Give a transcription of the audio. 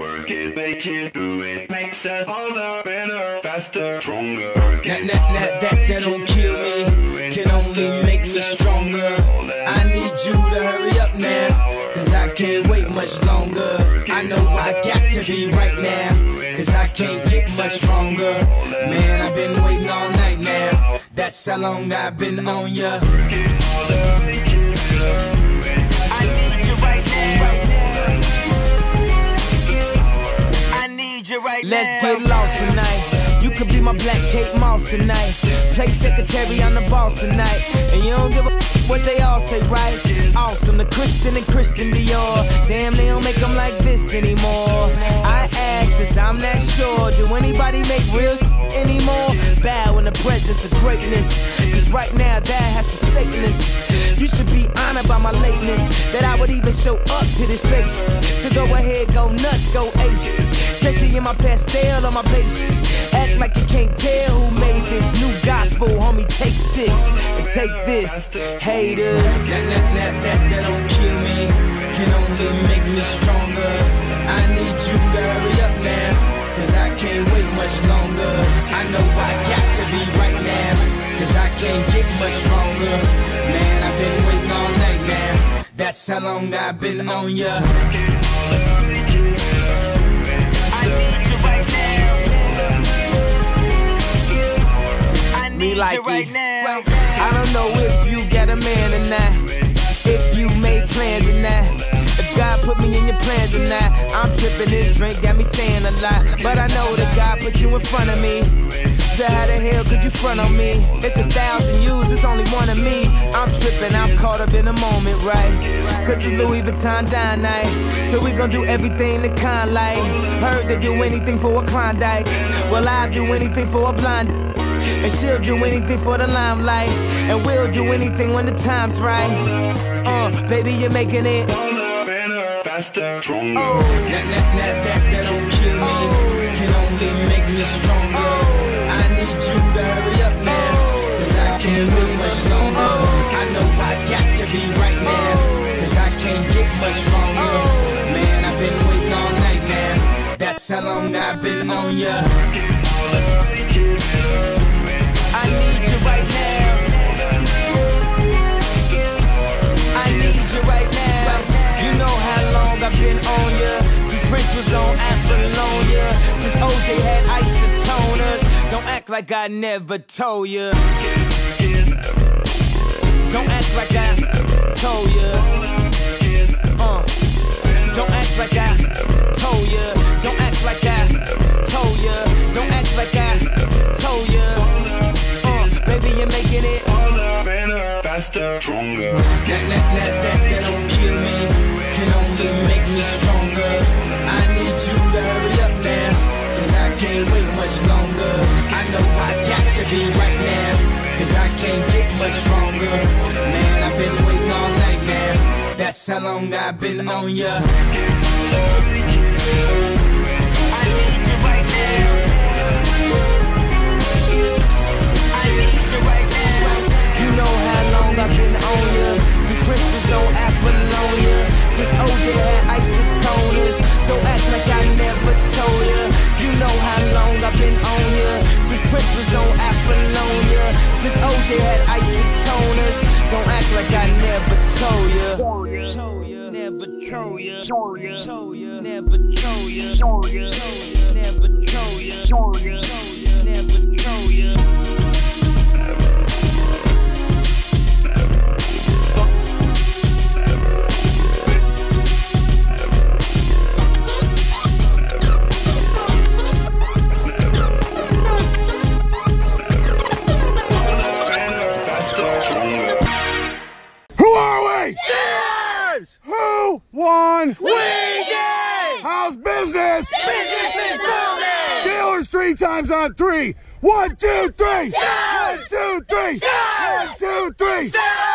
Work it, make it, do it. Makes us harder, better, faster, stronger. That don't kill me, can only make me stronger. I need you to hurry up now, cause I can't wait much longer. I know I got to be right now, cause I can't get much stronger. Man, I've been waiting all night now, that's how long I've been on ya. Let's get lost tonight. You could be my black Kate Moss tonight. Play secretary, I'm the boss tonight. And you don't give a what they all say, right? Awesome, the Christian and Christian Dior. Damn, they don't make them like this anymore. I ask, cause I'm not sure. Do anybody make real anymore? Bow in the presence of greatness, cause right now that has forsaken us. You should be honored by my lateness, that I would even show up to this place. So go ahead, go nuts, go ape. Especially in my pastel on my page. Act like you can't tell who made this new gospel, homie. Take 6 and take this, haters. That don't kill me, can only make me stronger. I need you to hurry up now, cause I can't wait much longer. I know I got to be right now, cause I can't get much stronger. Man, I've been waiting all night now, that's how long I've been on ya. Me like it right now. I don't know if you got a man or not, if you made plans or not, if God put me in your plans or not. I'm tripping, this drink got me saying a lot, but I know that God put you in front of me. So how the hell could you front on me? It's 1,000 yous, it's only one of me. I'm tripping, I'm caught up in the moment, right? Cause it's Louis Vuitton dine night, so we gon' do everything the kind like. Heard they do anything for a Klondike, well I'll do anything for a blonde. And she'll do anything for the limelight, and we'll do anything when the time's right. Baby, you're making it Better, faster, stronger. That don't kill me, can only make me stronger. I need you to hurry up now, cause I can't wait much longer. I know I got to be right now, cause I can't get much stronger. Man, I've been waiting all night now, that's how long I've been on ya. I need you right now, I need you right now. You know how long I've been on ya, since Prince was on Apollonia, since OJ had isotoners. Don't act like I never told ya, don't act like I told ya. Don't act like I told ya, don't act like I told ya, don't act like I told ya. Baby, you're making it better, faster, stronger. That don't kill me, can only make me stronger. I need you to hurry up now, cause I can't wait much longer. I know I got to be right now, cause I can't get much stronger. Man, I've been waiting all night now, that's how long I've been on ya. I need you right now, you know how long I've been on ya, since Prince was on Apollonia, since OJ had isotoners. Don't act like I never told ya. You know how long I've been on ya, since Prince was on Apollonia, since OJ had isotoners. Don't act like I never told ya. Never told ya. Never told ya. Never told ya. Never told ya. Never told ya. Who won? We did! How's business? Business is booming! Steelers 3 times on 3. 1, 2, 3. Steelers! 1, 2, 3. Steelers! 1, 2, 3. Steelers!